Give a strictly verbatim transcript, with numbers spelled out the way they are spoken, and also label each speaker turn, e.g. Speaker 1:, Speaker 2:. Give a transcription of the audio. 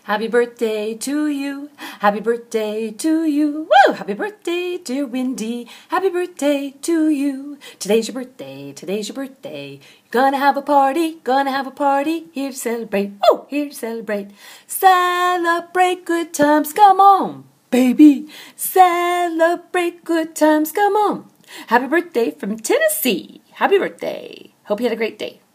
Speaker 1: Happy birthday to you. Happy birthday to you. Woo! Happy birthday, dear Wendy. Happy birthday to you. Today's your birthday. Today's your birthday. Gonna have a party. Gonna have a party. Here to celebrate. Oh, here to celebrate. Celebrate good times. Come on, baby. Celebrate good times. Come on. Happy birthday from Tennessee. Happy birthday. Hope you had a great day.